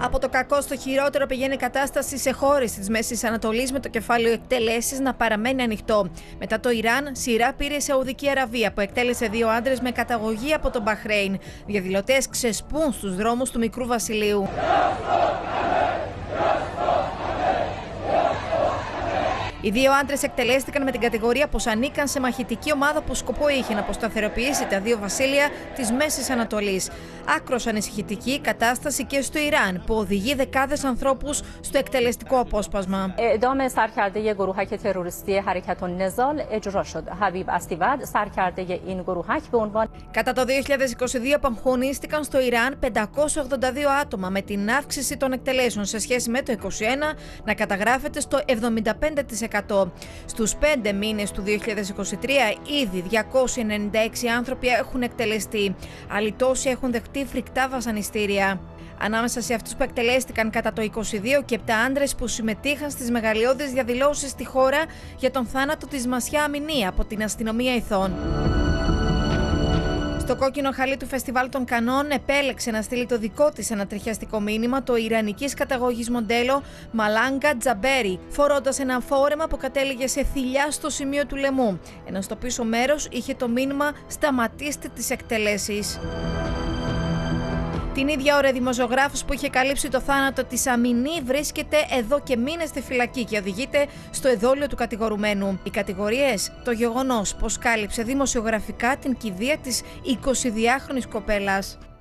Από το κακό στο χειρότερο πηγαίνει η κατάσταση σε χώρες της Μέσης Ανατολής, με το κεφάλαιο εκτελέσεις να παραμένει ανοιχτό. Μετά το Ιράν, σειρά πήρε η Σαουδική Αραβία, που εκτέλεσε 2 άντρες με καταγωγή από τον Μπαχρέιν. Διαδηλωτές ξεσπούν στους δρόμους του Μικρού Βασιλείου. Οι 2 άντρες εκτελέστηκαν με την κατηγορία πως ανήκαν σε μαχητική ομάδα που σκοπό είχε να αποσταθεροποιήσει τα 2 βασίλεια της Μέσης Ανατολής. Άκρως ανησυχητική η κατάσταση και στο Ιράν, που οδηγεί δεκάδες ανθρώπους στο εκτελεστικό απόσπασμα. Κατά το 2022 απαγχωνίστηκαν στο Ιράν 582 άτομα, με την αύξηση των εκτελέσεων σε σχέση με το 2021 να καταγράφεται στο 75%. Στους 5 μήνες του 2023 ήδη 296 άνθρωποι έχουν εκτελεστεί. Άλλοι τόσοι έχουν δεχτεί φρικτά βασανιστήρια. Ανάμεσα σε αυτούς που εκτελέστηκαν κατά το 2022 και 7 άντρες που συμμετείχαν στις μεγαλειώδεις διαδηλώσεις στη χώρα για τον θάνατο της Μασιά Αμινή από την αστυνομία Ηθών. Στο κόκκινο χαλί του Φεστιβάλ των Κανών επέλεξε να στείλει το δικό της ανατριχιαστικό μήνυμα το ιρανικής καταγωγής μοντέλο Μαλάγκα Τζαμπέρι, φορώντας ένα φόρεμα που κατέληγε σε θηλιά στο σημείο του λαιμού, ενώ στο πίσω μέρος είχε το μήνυμα «Σταματήστε τις εκτελέσεις». Την ίδια ώρα, δημοσιογράφος που είχε καλύψει το θάνατο της Αμινή βρίσκεται εδώ και μήνες στη φυλακή και οδηγείται στο εδόλιο του κατηγορουμένου. Οι κατηγορίες: το γεγονός πως κάλυψε δημοσιογραφικά την κηδεία της 22χρονης κοπέλας.